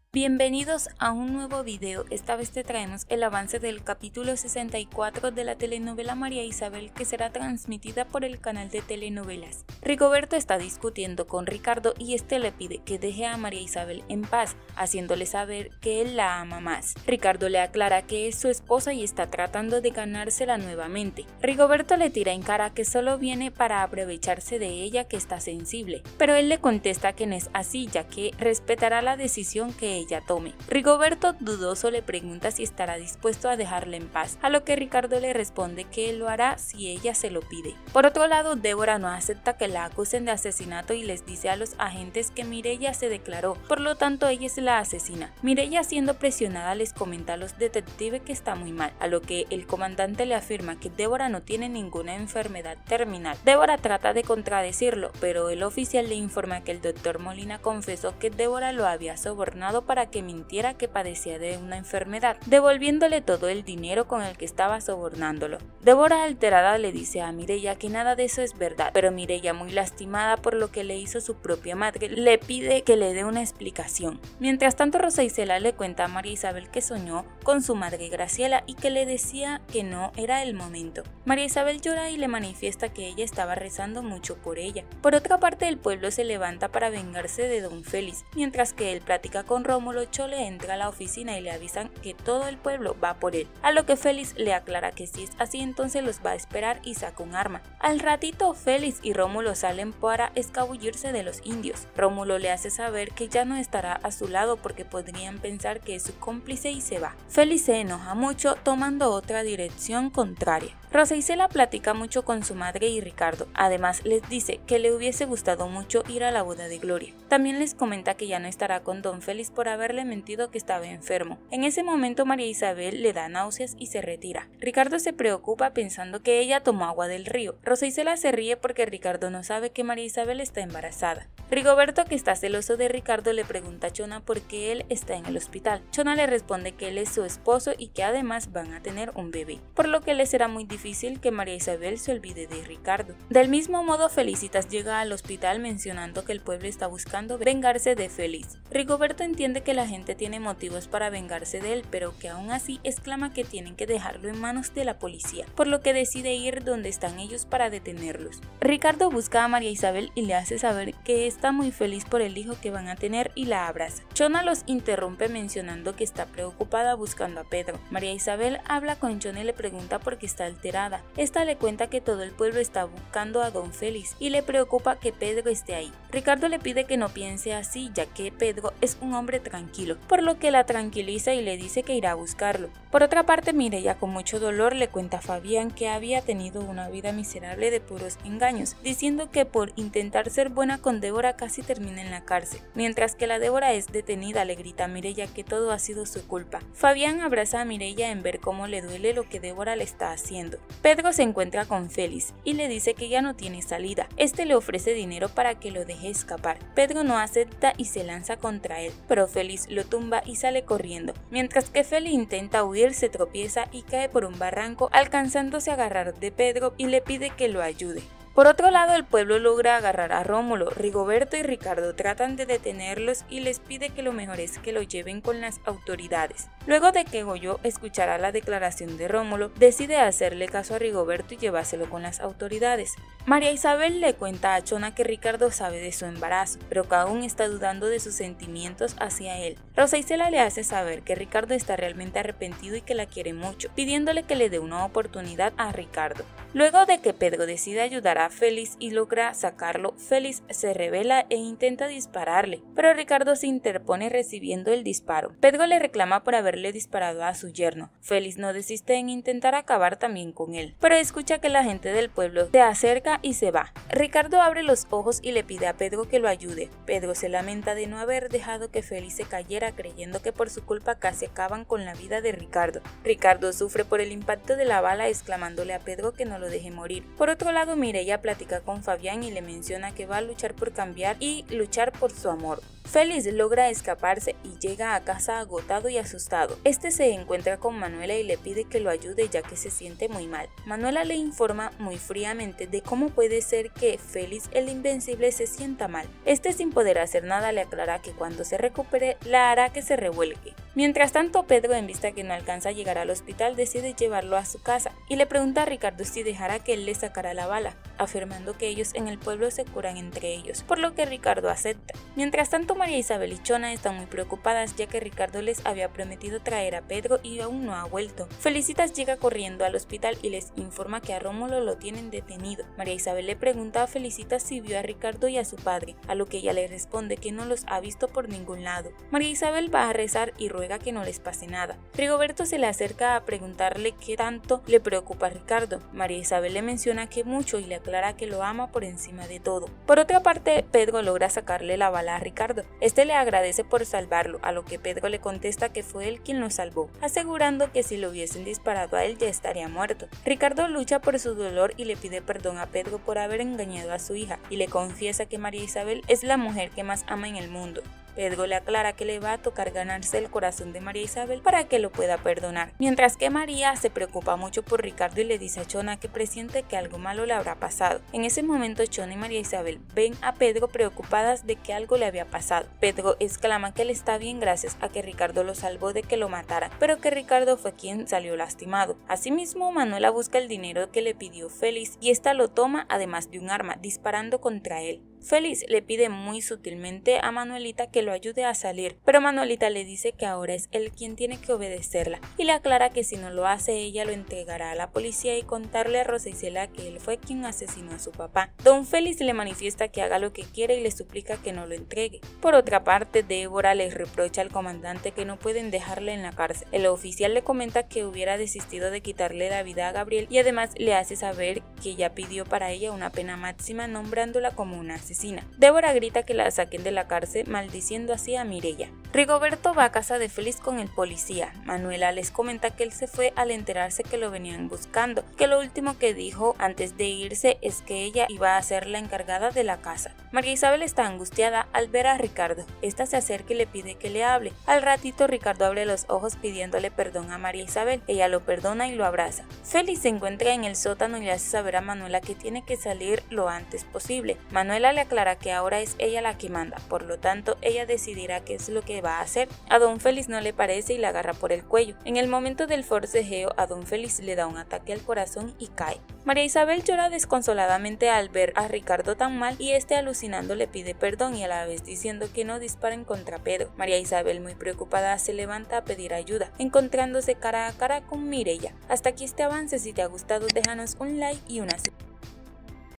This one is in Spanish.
Bienvenidos a un nuevo video. Esta vez te traemos el avance del capítulo 64 de la telenovela María Isabel, que será transmitida por el canal de telenovelas. Rigoberto está discutiendo con Ricardo y este le pide que deje a María Isabel en paz, haciéndole saber que él la ama más. Ricardo le aclara que es su esposa y está tratando de ganársela nuevamente. Rigoberto le tira en cara que solo viene para aprovecharse de ella, que está sensible, pero él le contesta que no es así, ya que respetará la decisión que ella tome. Rigoberto, dudoso, le pregunta si estará dispuesto a dejarla en paz, a lo que Ricardo le responde que él lo hará si ella se lo pide. Por otro lado, Débora no acepta que la acusen de asesinato y les dice a los agentes que Mireya se declaró, por lo tanto ella es la asesina. Mireya, siendo presionada, les comenta a los detectives que está muy mal, a lo que el comandante le afirma que Débora no tiene ninguna enfermedad terminal. Débora trata de contradecirlo, pero el oficial le informa que el doctor Molina confesó que Débora lo había sobornado para que mintiera que padecía de una enfermedad, devolviéndole todo el dinero con el que estaba sobornándolo. Débora, alterada, le dice a Mireya que nada de eso es verdad, pero Mireya, muy lastimada por lo que le hizo su propia madre, le pide que le dé una explicación. Mientras tanto, Rosa Isela le cuenta a María Isabel que soñó con su madre Graciela y que le decía que no era el momento. María Isabel llora y le manifiesta que ella estaba rezando mucho por ella. Por otra parte, el pueblo se levanta para vengarse de don Félix, mientras que él platica con Rómulo. Chole entra a la oficina y le avisan que todo el pueblo va por él, a lo que Félix le aclara que si es así entonces los va a esperar y saca un arma. Al ratito, Félix y Rómulo salen para escabullirse de los indios. Rómulo le hace saber que ya no estará a su lado porque podrían pensar que es su cómplice y se va. Félix se enoja mucho, tomando otra dirección contraria. Rosa Isela platica mucho con su madre y Ricardo, además les dice que le hubiese gustado mucho ir a la boda de Gloria. También les comenta que ya no estará con don Félix por haberle mentido que estaba enfermo. En ese momento María Isabel le da náuseas y se retira. Ricardo se preocupa pensando que ella tomó agua del río. Rosa Isela se ríe porque Ricardo no sabe que María Isabel está embarazada. Rigoberto, que está celoso de Ricardo, le pregunta a Chona por qué él está en el hospital. Chona le responde que él es su esposo y que además van a tener un bebé, por lo que le será muy difícil que María Isabel se olvide de Ricardo. Del mismo modo, Felicitas llega al hospital mencionando que el pueblo está buscando vengarse de Félix. Rigoberto entiende que la gente tiene motivos para vengarse de él, pero que aún así exclama que tienen que dejarlo en manos de la policía, por lo que decide ir donde están ellos para detenerlos. Ricardo busca a María Isabel y le hace saber que está muy feliz por el hijo que van a tener y la abraza. Chona los interrumpe mencionando que está preocupada buscando a Pedro. María Isabel habla con Chona y le pregunta por qué está alterada. Esta le cuenta que todo el pueblo está buscando a don Félix y le preocupa que Pedro esté ahí. Ricardo le pide que no piense así, ya que Pedro es un hombre tranquilo, por lo que la tranquiliza y le dice que irá a buscarlo. Por otra parte, Mireya, con mucho dolor, le cuenta a Fabián que había tenido una vida miserable de puros engaños, diciendo que por intentar ser buena con Débora casi termina en la cárcel. Mientras que la Débora es detenida, le grita a Mireya que todo ha sido su culpa. Fabián abraza a Mireya en ver cómo le duele lo que Débora le está haciendo. Pedro se encuentra con Félix y le dice que ya no tiene salida. Este le ofrece dinero para que lo deje escapar. Pedro no acepta y se lanza contra él, pero Félix lo tumba y sale corriendo. Mientras que Félix intenta huir, se tropieza y cae por un barranco, alcanzándose a agarrar de Pedro y le pide que lo ayude. Por otro lado, el pueblo logra agarrar a Rómulo. Rigoberto y Ricardo tratan de detenerlos y les pide que lo mejor es que lo lleven con las autoridades. Luego de que Goyo escuchara la declaración de Rómulo, decide hacerle caso a Rigoberto y llevárselo con las autoridades. María Isabel le cuenta a Chona que Ricardo sabe de su embarazo, pero que aún está dudando de sus sentimientos hacia él. Rosa Isela le hace saber que Ricardo está realmente arrepentido y que la quiere mucho, pidiéndole que le dé una oportunidad a Ricardo. Luego de que Pedro decide ayudar a Félix y logra sacarlo, Félix se revela e intenta dispararle, pero Ricardo se interpone recibiendo el disparo. Pedro le reclama por haberle disparado a su yerno. Félix no desiste en intentar acabar también con él, pero escucha que la gente del pueblo se acerca y se va. Ricardo abre los ojos y le pide a Pedro que lo ayude. Pedro se lamenta de no haber dejado que Félix se cayera, creyendo que por su culpa casi acaban con la vida de Ricardo. Ricardo sufre por el impacto de la bala, exclamándole a Pedro que no lo deje morir. Por otro lado, Mireya platica con Fabián y le menciona que va a luchar por cambiar y luchar por su amor. Félix logra escaparse y llega a casa agotado y asustado. Este se encuentra con Manuela y le pide que lo ayude ya que se siente muy mal. Manuela le informa muy fríamente de cómo puede ser que Félix el Invencible se sienta mal. Este, sin poder hacer nada, le aclara que cuando se recupere la hará que se revuelque. Mientras tanto, Pedro, en vista que no alcanza a llegar al hospital, decide llevarlo a su casa y le pregunta a Ricardo si dejará que él le sacara la bala, afirmando que ellos en el pueblo se curan entre ellos, por lo que Ricardo acepta. Mientras tanto, María Isabel y Chona están muy preocupadas ya que Ricardo les había prometido traer a Pedro y aún no ha vuelto. Felicitas llega corriendo al hospital y les informa que a Rómulo lo tienen detenido. María Isabel le pregunta a Felicitas si vio a Ricardo y a su padre, a lo que ella le responde que no los ha visto por ningún lado. María Isabel va a rezar y ruega que no les pase nada. Rigoberto se le acerca a preguntarle qué tanto le preocupa a Ricardo. María Isabel le menciona que mucho y le aclara que lo ama por encima de todo. Por otra parte, Pedro logra sacarle la bala a Ricardo. Este le agradece por salvarlo, a lo que Pedro le contesta que fue él quien lo salvó, asegurando que si lo hubiesen disparado a él ya estaría muerto. Ricardo lucha por su dolor y le pide perdón a Pedro por haber engañado a su hija y le confiesa que María Isabel es la mujer que más ama en el mundo. Pedro le aclara que le va a tocar ganarse el corazón de María Isabel para que lo pueda perdonar, mientras que María se preocupa mucho por Ricardo y le dice a Chona que presiente que algo malo le habrá pasado. En ese momento, Chona y María Isabel ven a Pedro preocupadas de que algo le había pasado. Pedro exclama que él está bien gracias a que Ricardo lo salvó de que lo matara, pero que Ricardo fue quien salió lastimado. Asimismo, Manuela busca el dinero que le pidió Félix y esta lo toma además de un arma, disparando contra él. Félix le pide muy sutilmente a Manuelita que lo ayude a salir, pero Manuelita le dice que ahora es él quien tiene que obedecerla y le aclara que si no lo hace ella lo entregará a la policía y contarle a Rosa Isela que él fue quien asesinó a su papá. Don Félix le manifiesta que haga lo que quiere y le suplica que no lo entregue. Por otra parte, Débora le reprocha al comandante que no pueden dejarle en la cárcel. El oficial le comenta que hubiera desistido de quitarle la vida a Gabriel y además le hace saber que ya pidió para ella una pena máxima nombrándola como una asesina. Débora grita que la saquen de la cárcel, maldiciendo así a Mireya. Rigoberto va a casa de Félix con el policía. Manuela les comenta que él se fue al enterarse que lo venían buscando, que lo último que dijo antes de irse es que ella iba a ser la encargada de la casa. María Isabel está angustiada al ver a Ricardo. Esta se acerca y le pide que le hable. Al ratito, Ricardo abre los ojos pidiéndole perdón a María Isabel. Ella lo perdona y lo abraza. Félix se encuentra en el sótano y le hace saber a Manuela que tiene que salir lo antes posible. Manuela le aclara que ahora es ella la que manda, por lo tanto ella decidirá qué es lo que va a hacer. A don Félix no le parece y la agarra por el cuello. En el momento del forcejeo, a don Félix le da un ataque al corazón y cae. María Isabel llora desconsoladamente al ver a Ricardo tan mal y este, alucinando, le pide perdón y a la vez diciendo que no disparen contra Pedro. María Isabel, muy preocupada, se levanta a pedir ayuda, encontrándose cara a cara con Mireya. Hasta aquí este avance. Si te ha gustado, déjanos un like y una suscripción.